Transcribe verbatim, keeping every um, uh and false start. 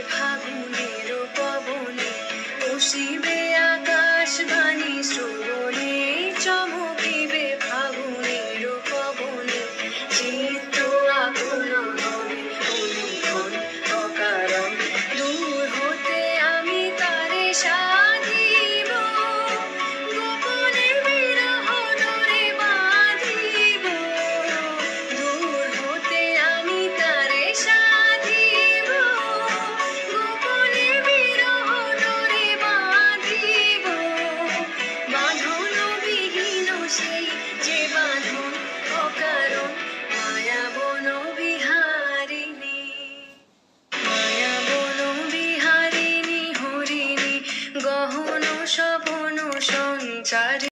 ফাগুনের পবনে বসিবে আকাশ বাণী শ্রবণে চমকিবে ফাগুনের পবনে চিত্ত আকুল হবে অনুক্ষণ অকারণ দূর হতে আমি তারে সাধিব গোপনে বিরহ ডোরে বাঁধিব দূর হতে আমি তারে সাধিব গোপনে বিরহ ডোরে বাঁধিব বাঁধন বিহীন সেই যে বাঁধন অকারণ মায়াবন বিহারিণী মায়াবন বিহারিণী হরিণী গহন স্বপন সঞ্চারী।